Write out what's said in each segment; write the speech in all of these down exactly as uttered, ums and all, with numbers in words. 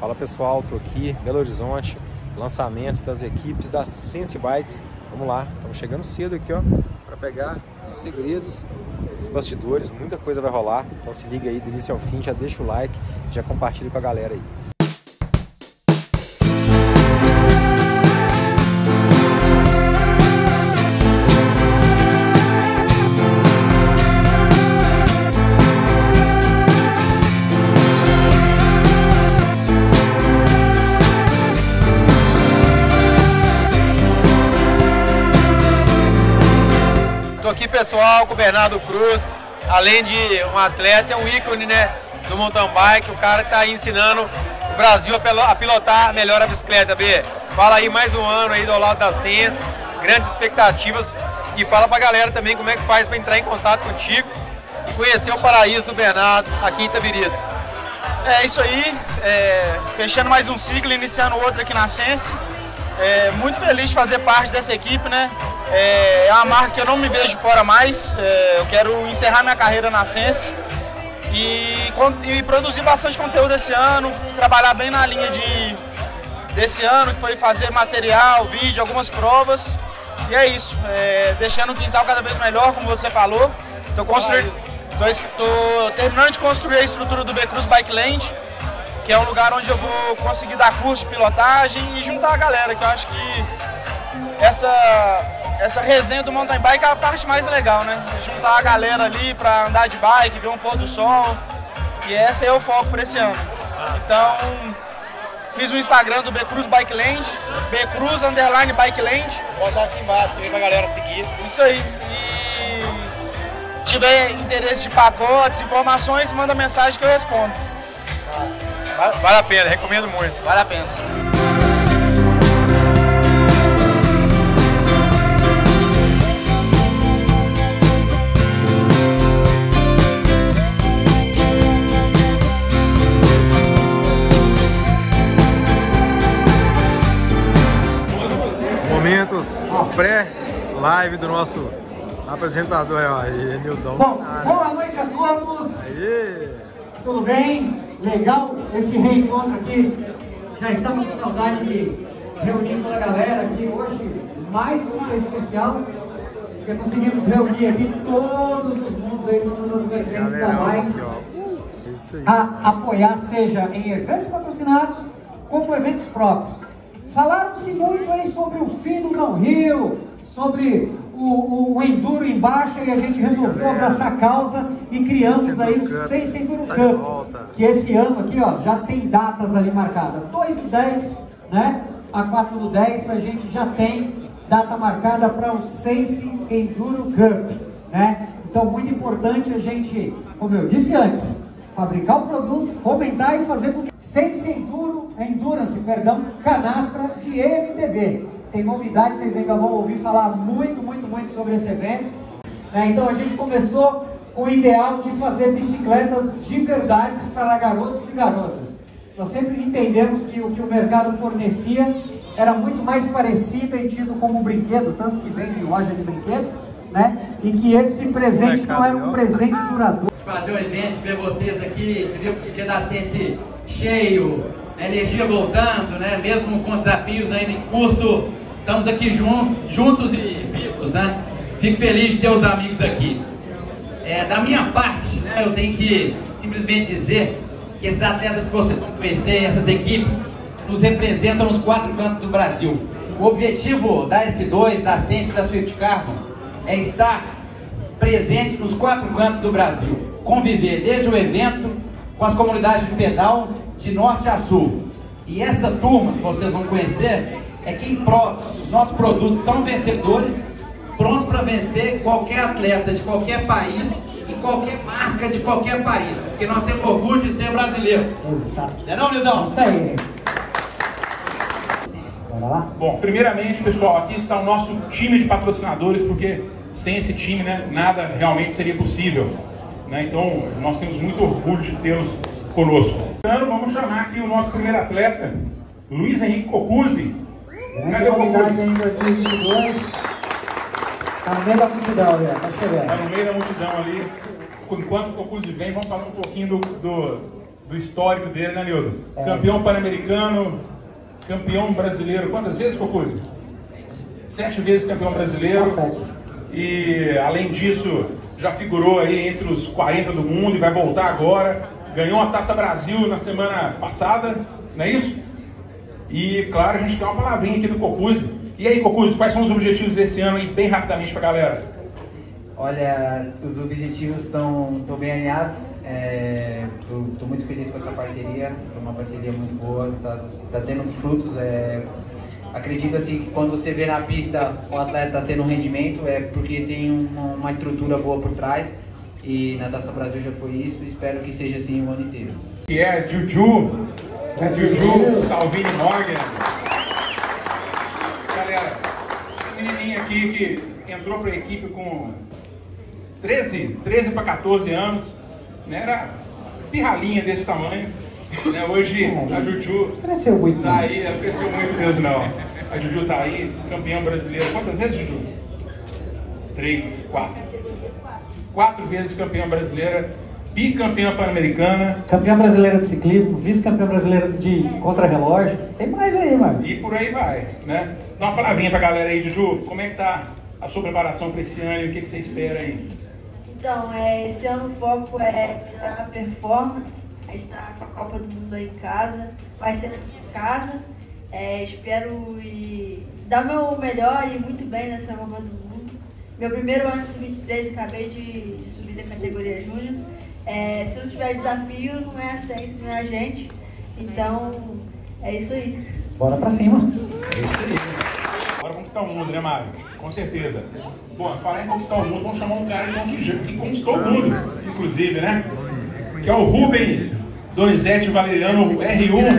Fala pessoal, tô aqui em Belo Horizonte, lançamento das equipes da Sense Bikes. Vamos lá, estamos chegando cedo aqui, ó, para pegar os segredos, os bastidores, muita coisa vai rolar. Então se liga aí do início ao fim, já deixa o like, já compartilha com a galera aí. Estou aqui, pessoal, com o Bernardo Cruz, além de um atleta, é um ícone, né, do mountain bike, o cara que está ensinando o Brasil a pilotar melhor a bicicleta. B, fala aí mais um ano aí do lado da Sense, grandes expectativas, e fala pra galera também como é que faz para entrar em contato contigo e conhecer o paraíso do Bernardo aqui em Itabirito. É isso aí, é, fechando mais um ciclo, iniciando outro aqui na Sense. É, muito feliz de fazer parte dessa equipe, né? É, é uma marca que eu não me vejo fora mais. É, eu quero encerrar minha carreira na Sense e, e produzir bastante conteúdo esse ano, trabalhar bem na linha de, desse ano, que foi fazer material, vídeo, algumas provas. E é isso, é, deixando o quintal cada vez melhor, como você falou. Estou terminando de construir a estrutura do B-Cruz Bike Land, que é um lugar onde eu vou conseguir dar curso de pilotagem e juntar a galera, que eu acho que essa, essa resenha do mountain bike é a parte mais legal, né? Juntar a galera ali para andar de bike, ver um pôr do sol, e esse é o foco para esse ano. Então, fiz o Instagram do B-Cruz Bike Land, B-Cruz underline Bike Land. Vou botar aqui embaixo para a galera seguir. Isso aí. E tiver interesse de pacotes, informações, manda mensagem que eu respondo. Vale a pena, recomendo muito. Vale a pena. Momentos pré-live do nosso apresentador aí, Nildão. Bom, boa noite a todos. Aí. Tudo bem? Legal esse reencontro aqui. Já estamos com saudade de reunir toda a galera aqui hoje, mais um dia especial, porque conseguimos reunir aqui todos os mundos aí, todas as vertentes da bike, a apoiar, seja em eventos patrocinados, como eventos próprios. Falaram-se muito aí sobre o fim do downhill, sobre o, o enduro em baixa, e a gente resolveu abraçar a causa e criamos aí o Sense Enduro Cup, que esse ano aqui, ó, já tem datas ali marcadas. dois do dez, né, a quatro do dez, a gente já tem data marcada para o Sense Enduro Cup, né? Então, muito importante a gente, como eu disse antes, fabricar o produto, fomentar e fazer com que Sense Enduro, Endurance, perdão, canastra de M T B. Tem novidades, vocês ainda vão ouvir falar muito, muito, muito sobre esse evento. É, então a gente começou com o ideal de fazer bicicletas de verdade para garotos e garotas. Nós sempre entendemos que o que o mercado fornecia era muito mais parecido e tido como um brinquedo, tanto que vem de loja de brinquedo, né? E que esse presente não era um presente duradouro. Fazer o evento, ver vocês aqui, te ver o dia da Sense cheio, a energia voltando, né? Mesmo com desafios ainda em curso, estamos aqui juntos, juntos e vivos, né? Fico feliz de ter os amigos aqui. É, da minha parte, né, eu tenho que simplesmente dizer que esses atletas que vocês vão conhecer, essas equipes, nos representam nos quatro cantos do Brasil. O objetivo da S dois, da Sense e da Swift Carbon é estar presente nos quatro cantos do Brasil. Conviver desde o evento com as comunidades de pedal de norte a sul. E essa turma que vocês vão conhecer é quem prova que os nossos produtos são vencedores, prontos para vencer qualquer atleta de qualquer país e qualquer marca de qualquer país. Porque nós temos orgulho de ser brasileiro. Exato. Não é não, Nildão? Isso aí. Bora lá? Bom, primeiramente, pessoal, aqui está o nosso time de patrocinadores, porque sem esse time, né, nada realmente seria possível, né? Então, nós temos muito orgulho de tê-los conosco. Então, vamos chamar aqui o nosso primeiro atleta, Luiz Henrique Cocuzzi. Cadê o novidade ainda aqui, vinte e dois? Tá no meio da multidão, já, tá chegando. Tá no meio da multidão ali. Enquanto o Cocuzzi vem, vamos falar um pouquinho do, do, do histórico dele, né, Nildo? É. Campeão pan-americano, campeão brasileiro, quantas vezes, Cocuzi? Sete vezes campeão brasileiro. Só sete. E, além disso, já figurou aí entre os quarenta do mundo e vai voltar agora. Ganhou a Taça Brasil na semana passada, não é isso? E, claro, a gente quer uma palavrinha aqui do Cocuzi. E aí, Cocuzi, quais são os objetivos desse ano aí, bem rapidamente pra galera? Olha, os objetivos estão bem alinhados. Estou muito feliz com essa parceria. É uma parceria muito boa, tá, tá tendo frutos. É, acredito assim que quando você vê na pista o atleta tendo um rendimento é porque tem uma, uma estrutura boa por trás. E na Taça Brasil já foi isso. Espero que seja assim o ano inteiro. Que é Juju, a Juju Salvini Morgan. Galera, essa menininha aqui que entrou para a equipe com treze, treze para quatorze anos, né? Era pirralhinha desse tamanho, né? Hoje a Juju Cresceu muito. tá aí, ela cresceu muito mesmo não. A Juju tá aí, campeã brasileira. Quantas vezes, Juju? Três, quatro. Quatro vezes campeã brasileira, bicampeã pan-americana. Campeã brasileira de ciclismo, vice-campeã brasileira de contrarrelógio. Tem mais aí, mano. E por aí vai, né? Dá uma palavrinha pra galera aí, Juju. Como é que tá a sua preparação para esse ano e o que, que você espera aí? Então, é, esse ano o foco é melhorar a performance. A gente está com a Copa do Mundo aí em casa, vai ser em casa. É, espero ir, dar meu melhor e ir muito bem nessa Copa do Mundo. Meu primeiro ano sub vinte e três, acabei de, de subir da categoria Júnior. É, se não tiver desafio, não é a Sense, não é a gente. Então, é isso aí. Bora pra cima. É isso aí. Bora conquistar o mundo, né, Mário? Com certeza. Bom, falar em conquistar o mundo, vamos chamar um cara que, que conquistou o mundo, inclusive, né? Que é o Rubens Donizete Valeriano, R um.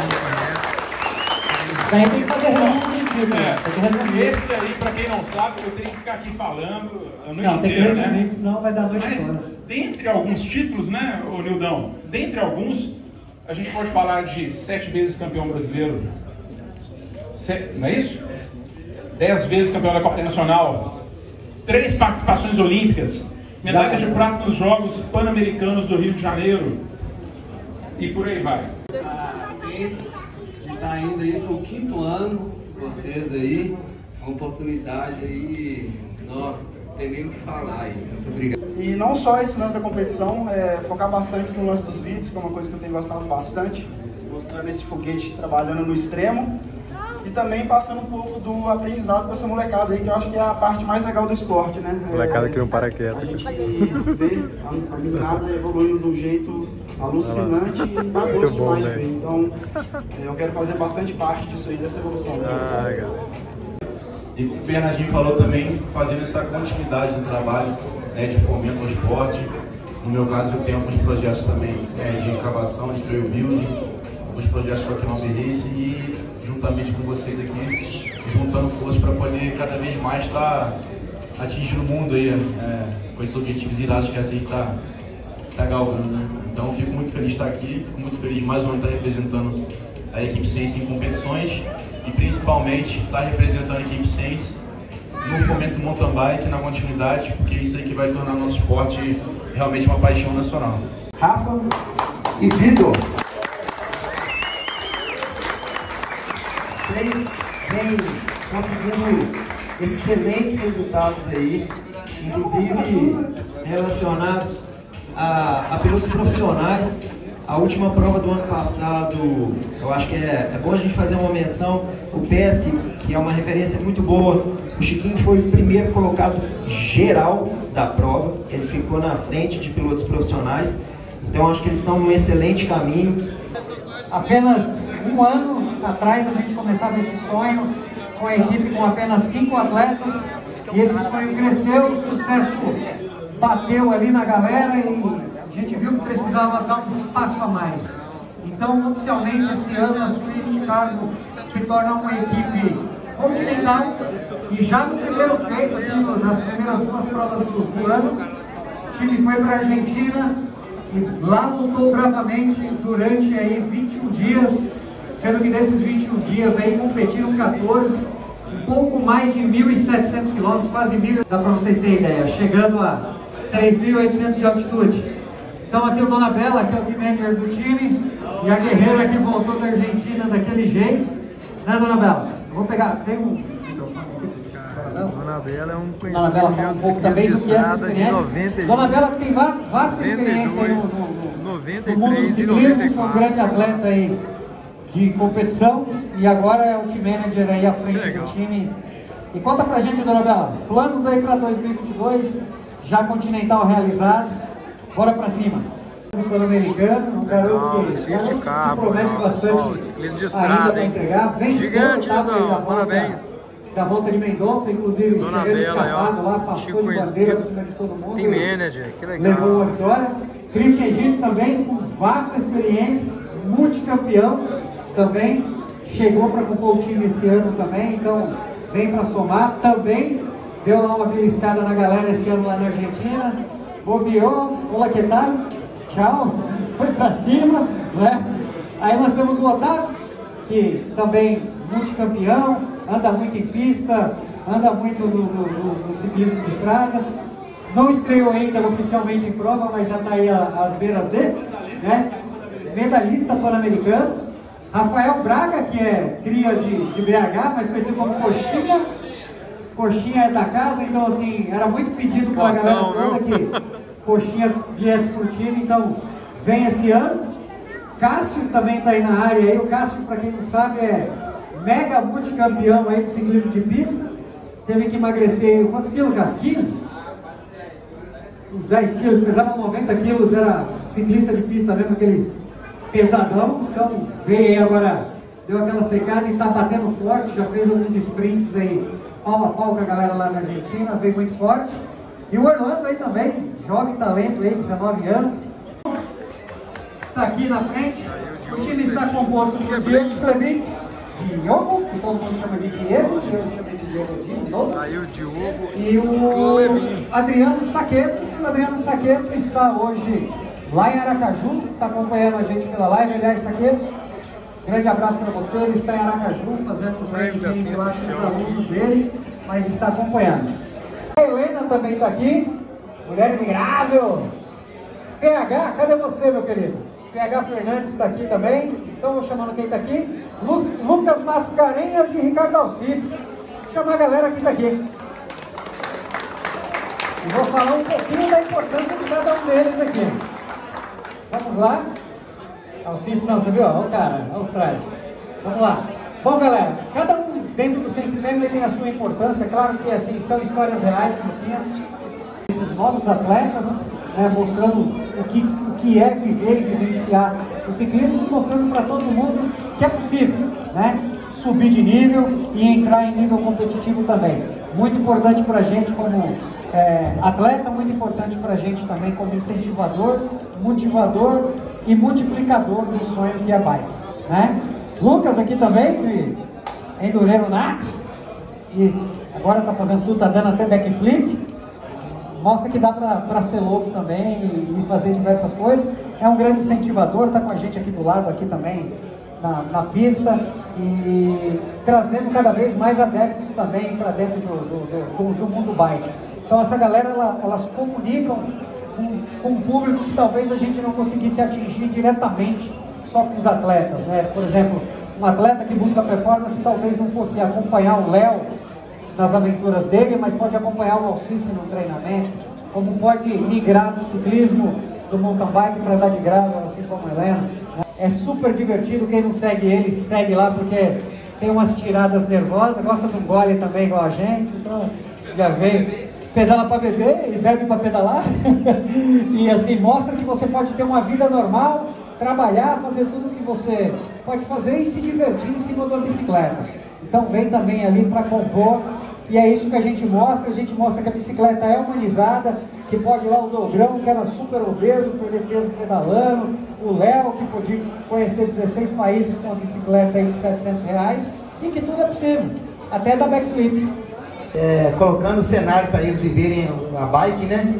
Daí tem que fazer resumo. É. Esse aí, pra quem não sabe, eu tenho que ficar aqui falando a noite Não, tem que inteira, resumir, né? senão vai dar noite Mas, toda. dentre alguns títulos, né, ô Nildão? Dentre alguns, a gente pode falar de sete vezes campeão brasileiro. Se, não é isso? Dez vezes campeão da Copa Internacional. Três participações olímpicas. Medalha de prata nos Jogos Pan-Americanos do Rio de Janeiro. E por aí vai. A Sense está indo aí para o quinto ano, vocês aí, uma oportunidade aí, não tem nem o que falar aí. Muito obrigado. E não só esse lance da competição, é, focar bastante no lance dos vídeos, que é uma coisa que eu tenho gostado bastante, mostrando esse foguete trabalhando no extremo. E também passando um pouco do aprendizado com essa molecada aí, que eu acho que é a parte mais legal do esporte, né? Molecada é, que não para quieto. A gente vê a, a meninada evoluindo de um jeito alucinante e dá gosto bom, demais de né? ver. Então, é, eu quero fazer bastante parte disso aí, dessa evolução. Ah, legal. E como o Bernardinho falou também, fazendo essa continuidade do trabalho, né, de fomento ao esporte. No meu caso, eu tenho alguns projetos também é, de cavação, de trail building, alguns projetos com a Kinobi Race e juntamente com vocês aqui, juntando forças para poder cada vez mais estar tá atingindo o mundo aí, é, com esses objetivos irados que a Sense está tá galgando, né? Então eu fico muito feliz de estar aqui, fico muito feliz de mais uma vez estar representando a equipe Sense em competições e principalmente estar representando a equipe Sense no fomento do mountain bike, na continuidade, porque isso aí que vai tornar nosso esporte realmente uma paixão nacional. Rafa e Vitor. Três vem conseguindo excelentes resultados aí, inclusive relacionados a, a pilotos profissionais. A última prova do ano passado, eu acho que é, é bom a gente fazer uma menção, o Pesque, que é uma referência muito boa. O Chiquinho foi o primeiro colocado geral da prova, ele ficou na frente de pilotos profissionais, então acho que eles estão num excelente caminho. Apenas um ano atrás a gente começava esse sonho com a equipe com apenas cinco atletas e esse sonho cresceu, o sucesso bateu ali na galera e a gente viu que precisava dar um passo a mais. Então, oficialmente, esse ano a Swift Cargo se torna uma equipe continental e já no primeiro feito, aqui, nas primeiras duas provas do, do ano, o time foi para a Argentina e lá lutou bravamente durante aí vinte e um dias, sendo que desses vinte e um dias aí competiram quatorze, um pouco mais de mil e setecentos quilômetros, quase mil, dá para vocês terem ideia, chegando a três mil e oitocentos de altitude. Então aqui o Dona Bela, que é o team manager do time, e a guerreira que voltou da Argentina daquele jeito, né, Dona Bela? Eu vou pegar, tem um microfone aqui. Dona Bela é um conhecido Dona Bela fala um pouco também do que é essa experiência. Dona Bela que tem vasta, vasta experiência aí no, no, no mundo do ciclismo, foi um grande atleta aí de competição e agora é o team manager aí à frente do time. E conta pra gente, Dona Bela, planos aí para dois mil e vinte e dois, já continental realizado, bora pra cima. Do Pan-Americano, um garoto que, que promete bastante ainda para entregar, venceu a etapa da volta, da volta de Mendonça, inclusive Dona chegando Bela, escapado ó, lá, passou Chico de bandeira por cima de todo mundo. Team manager, que legal. Levou a vitória. Christian Egito também, com vasta experiência, multicampeão também, chegou para compor o time esse ano também, então vem para somar. Também deu lá uma beliscada na galera esse ano lá na Argentina. Bobeou, olá que tal? Tchau, foi para cima, né? Aí nós temos o Otávio, que também multicampeão, anda muito em pista, anda muito no, no, no, no ciclismo de estrada. Não estreou ainda oficialmente em prova, mas já está aí às beiras dele, né? Medalhista pan-americano. Rafael Braga, que é cria de, de B H, mas conhecido como Coxinha. Coxinha é da casa, então assim, era muito pedido pela galera toda que Coxinha viesse por time, então vem esse ano. Cássio também está aí na área aí. O Cássio, para quem não sabe, é mega multicampeão aí do ciclismo de pista. Teve que emagrecer, quantos quilos, Cássio? quinze? Uns dez quilos, pesava noventa quilos, era ciclista de pista mesmo, aqueles pesadão. Então veio aí agora, deu aquela secada e está batendo forte, já fez alguns sprints aí, pau a pau com a galera lá na Argentina, veio muito forte. E o Orlando aí também, jovem talento aí, dezenove anos. Está aqui na frente. O time está composto por Diego Clebin, Diogo, que todo mundo chama de Diego, eu chamei de Diego de novo. Aí o Diogo e o Adriano Saqueto. O Adriano Saqueto está hoje lá em Aracaju, está acompanhando a gente pela live. Aliás, Saqueto, grande abraço para você. Ele está em Aracaju fazendo o treino lá com os alunos dele, mas está acompanhando. A Helena também está aqui, mulher admirável. P H, cadê você, meu querido? P H Fernandes está aqui também. Então vou chamando quem está aqui. Lu Lucas Mascarenhas e Ricardo Alcis. Vou chamar a galera que está aqui. E vou falar um pouquinho da importância de cada um deles aqui. Vamos lá. Alcis não, você viu? Olha o cara, olha os trajes. Vamos lá. Bom, galera, cada um dentro do Sense Family tem a sua importância. Claro que assim, são histórias reais, pouquinho. Esses novos atletas, né, mostrando o que, o que é viver e vivenciar o ciclismo, mostrando para todo mundo que é possível, né, subir de nível e entrar em nível competitivo também. Muito importante para a gente como é, atleta, muito importante para a gente também como incentivador, motivador e multiplicador do sonho que é a bike, né? Lucas aqui também, que é endureiro nato, e agora está fazendo tudo, está dando até backflip. Mostra que dá para ser louco também e, e fazer diversas coisas. É um grande incentivador, está com a gente aqui do lado, aqui também, na, na pista, e trazendo cada vez mais adeptos também para dentro do, do, do, do mundo bike. Então essa galera, ela, elas comunicam com, com um público que talvez a gente não conseguisse atingir diretamente só com os atletas, né? Por exemplo, um atleta que busca performance talvez não fosse acompanhar o Léo nas aventuras dele, mas pode acompanhar o Alcice no treinamento, como pode migrar do ciclismo, do mountain bike para andar de gravel, assim como a Helena, né? É super divertido, quem não segue ele, segue lá, porque tem umas tiradas nervosas, gosta de um gole também igual a gente, então já veio, pedala para beber e bebe para pedalar, e assim, mostra que você pode ter uma vida normal, trabalhar, fazer tudo o que você pode fazer e se divertir em cima de uma bicicleta. Então vem também ali para compor, e é isso que a gente mostra. A gente mostra que a bicicleta é humanizada, que pode ir lá o Dogrão, que era super obeso, perder peso pedalando, o Léo, que podia conhecer dezesseis países com a bicicleta aí de setecentos reais, e que tudo é possível, até da backflip. É, colocando o cenário para eles viverem a bike, né?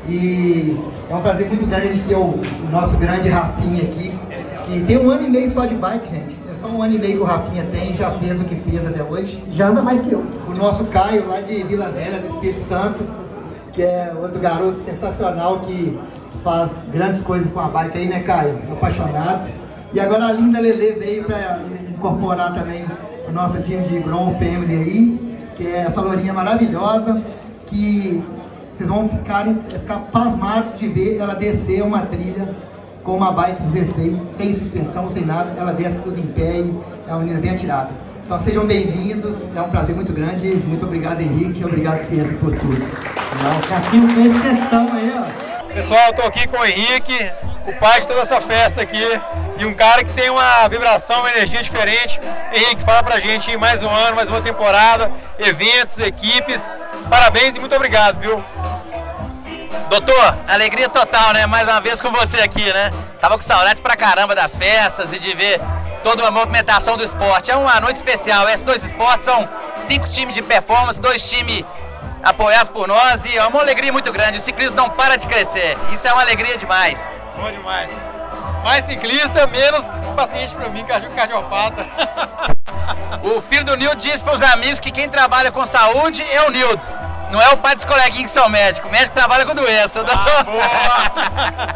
E é um prazer muito grande a gente ter o, o nosso grande Rafinha aqui, que tem um ano e meio só de bike, gente. É só um ano e meio que o Rafinha tem, já fez o que fez até hoje. Já anda mais que eu. O nosso Caio, lá de Vila Velha, do Espírito Santo, que é outro garoto sensacional, que faz grandes coisas com a bike aí, né, Caio? Apaixonado. E agora a linda Lelê veio para incorporar também o nosso time de Grown Family aí, que é essa lourinha maravilhosa, que vocês vão ficar, ficar pasmados de ver ela descer uma trilha com uma bike dezesseis, sem suspensão, sem nada. Ela desce tudo em pé e é uma menina bem atirada. Então sejam bem-vindos, é um prazer muito grande. Muito obrigado, Henrique, obrigado, Ciência, por tudo. O Cassinho fez questão aí, ó. Pessoal, eu tô aqui com o Henrique, o pai de toda essa festa aqui, e um cara que tem uma vibração, uma energia diferente. Henrique, fala pra gente aí mais um ano, mais uma temporada, eventos, equipes. Parabéns e muito obrigado, viu? Doutor, alegria total, né? Mais uma vez com você aqui, né? Tava com saudade pra caramba das festas e de ver toda a movimentação do esporte. É uma noite especial. Esses dois esportes são cinco times de performance, dois times apoiados por nós, e é uma alegria muito grande. O ciclismo não para de crescer. Isso é uma alegria demais. Bom demais. Mais ciclista, menos paciente pra mim, cardiopata. O filho do Nildo disse para os amigos que quem trabalha com saúde é o Nildo. Não é o pai dos coleguinhas que são médicos. O médico trabalha com doença. Ah, boa.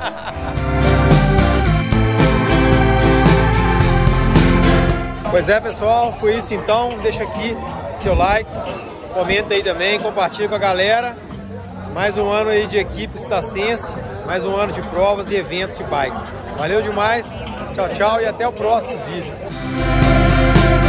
Pois é, pessoal, foi isso então. Deixa aqui seu like, comenta aí também, compartilha com a galera. Mais um ano aí de equipes da Sense, mais um ano de provas e eventos de bike. Valeu demais, tchau, tchau e até o próximo vídeo.